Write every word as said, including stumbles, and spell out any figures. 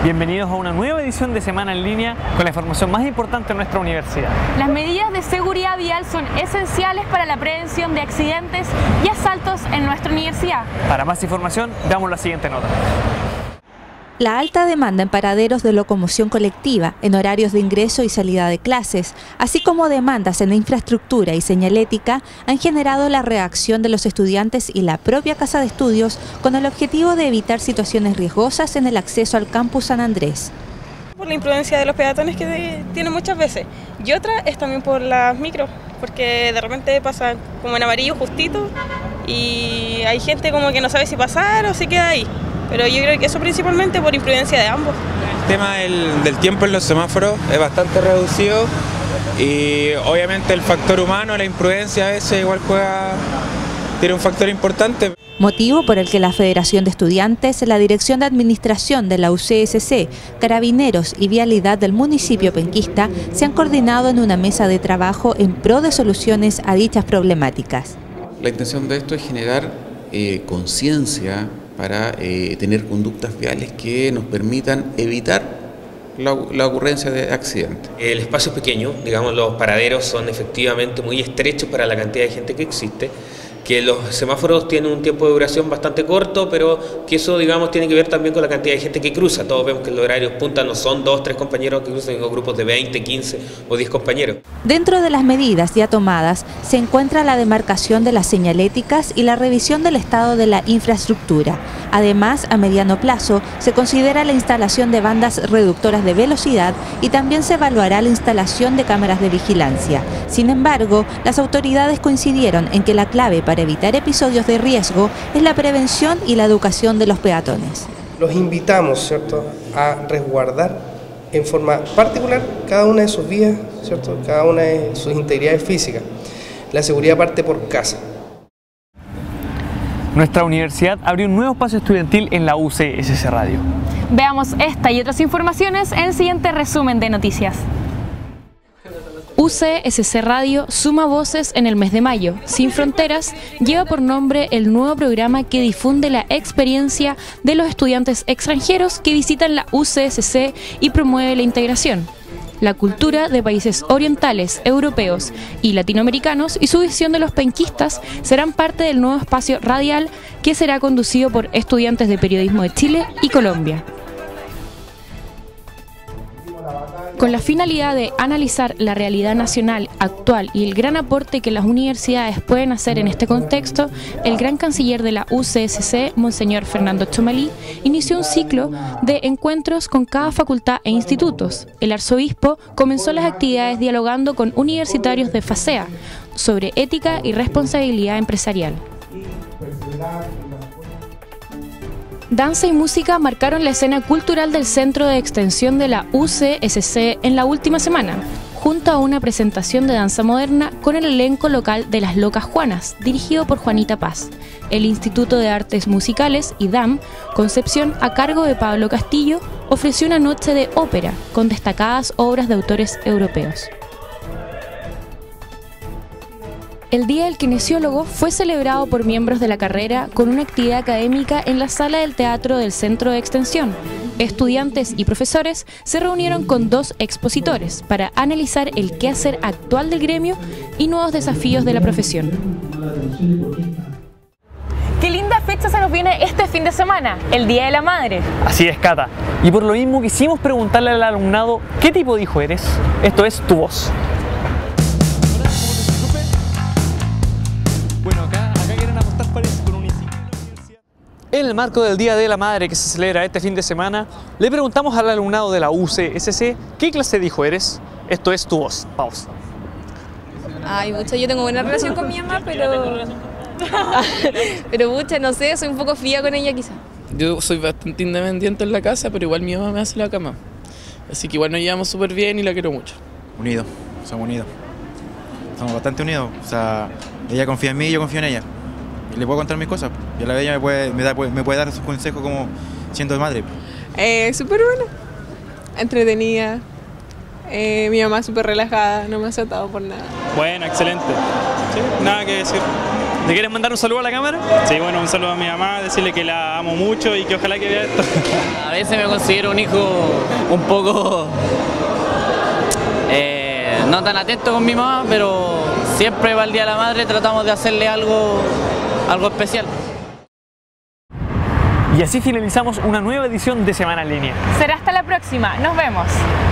Bienvenidos a una nueva edición de Semana en Línea con la información más importante de nuestra universidad. Las medidas de seguridad vial son esenciales para la prevención de accidentes y asaltos en nuestra universidad. Para más información, veamos la siguiente nota. La alta demanda en paraderos de locomoción colectiva, en horarios de ingreso y salida de clases, así como demandas en la infraestructura y señalética, han generado la reacción de los estudiantes y la propia Casa de Estudios con el objetivo de evitar situaciones riesgosas en el acceso al campus San Andrés. Por la imprudencia de los peatones que tienen muchas veces, y otra es también por las micros, porque de repente pasa como en amarillo justito y hay gente como que no sabe si pasar o se queda ahí. Pero yo creo que eso principalmente por imprudencia de ambos. El tema del, del tiempo en los semáforos es bastante reducido y obviamente el factor humano, la imprudencia a veces igual juega, tiene un factor importante. Motivo por el que la Federación de Estudiantes, la Dirección de Administración de la U C S C, Carabineros y Vialidad del municipio penquista se han coordinado en una mesa de trabajo en pro de soluciones a dichas problemáticas. La intención de esto es generar eh, conciencia para eh, tener conductas viales que nos permitan evitar la, la ocurrencia de accidentes. El espacio es pequeño, digamos, los paraderos son efectivamente muy estrechos para la cantidad de gente que existe, que los semáforos tienen un tiempo de duración bastante corto, pero que eso, digamos, tiene que ver también con la cantidad de gente que cruza. Todos vemos que los horarios punta no son dos, tres compañeros que cruzan, sino grupos de veinte, quince o diez compañeros. Dentro de las medidas ya tomadas se encuentra la demarcación de las señaléticas y la revisión del estado de la infraestructura. Además, a mediano plazo, se considera la instalación de bandas reductoras de velocidad y también se evaluará la instalación de cámaras de vigilancia. Sin embargo, las autoridades coincidieron en que la clave para evitar episodios de riesgo es la prevención y la educación de los peatones. Los invitamos, ¿cierto?, a resguardar en forma particular cada una de sus vías, ¿cierto?, cada una de sus integridades físicas. La seguridad parte por casa. Nuestra universidad abrió un nuevo espacio estudiantil en la U C S C Radio. Veamos esta y otras informaciones en el siguiente resumen de noticias. U C S C Radio suma voces en el mes de mayo. Sin Fronteras lleva por nombre el nuevo programa que difunde la experiencia de los estudiantes extranjeros que visitan la U C S C y promueve la integración, la cultura de países orientales, europeos y latinoamericanos y su visión de los penquistas serán parte del nuevo espacio radial que será conducido por estudiantes de periodismo de Chile y Colombia. Con la finalidad de analizar la realidad nacional actual y el gran aporte que las universidades pueden hacer en este contexto, el gran canciller de la U C S C, Monseñor Fernando Chomalí, inició un ciclo de encuentros con cada facultad e institutos. El arzobispo comenzó las actividades dialogando con universitarios de FASEA sobre ética y responsabilidad empresarial. Danza y música marcaron la escena cultural del Centro de Extensión de la U C S C en la última semana, junto a una presentación de danza moderna con el elenco local de Las Locas Juanas, dirigido por Juanita Paz, el Instituto de Artes Musicales, I D A M, Concepción, a cargo de Pablo Castillo, ofreció una noche de ópera con destacadas obras de autores europeos. El Día del Kinesiólogo fue celebrado por miembros de la carrera con una actividad académica en la sala del teatro del Centro de Extensión. Estudiantes y profesores se reunieron con dos expositores para analizar el quehacer actual del gremio y nuevos desafíos de la profesión. ¡Qué linda fecha se nos viene este fin de semana! El Día de la Madre. Así es, Cata. Y por lo mismo quisimos preguntarle al alumnado ¿qué tipo de hijo eres? Esto es Tu Voz. En el marco del Día de la Madre que se celebra este fin de semana, le preguntamos al alumnado de la U C S C ¿qué clase de hijo eres? Esto es Tu Voz. Pausa. Ay, mucha, yo tengo buena relación con mi mamá, pero... pero mucha, no sé, soy un poco fría con ella quizá. Yo soy bastante independiente en la casa, pero igual mi mamá me hace la cama. Así que igual nos llevamos súper bien y la quiero mucho. Unidos, somos unidos. Estamos bastante unidos. O sea, ella confía en mí y yo confío en ella. Y le puedo contar mis cosas. Y a la vez ella me puede, me, da, me puede dar sus consejos como siendo madre. Eh, súper buena, entretenida, Eh, mi mamá súper relajada, no me ha azotado por nada. Bueno, excelente. Sí, nada que decir. ¿Le quieres mandar un saludo a la cámara? Sí, bueno, un saludo a mi mamá, decirle que la amo mucho y que ojalá que vea esto. A veces me considero un hijo un poco eh, no tan atento con mi mamá, pero siempre para el Día de la Madre tratamos de hacerle algo, algo especial. Y así finalizamos una nueva edición de Semana en Línea. Será hasta la próxima. Nos vemos.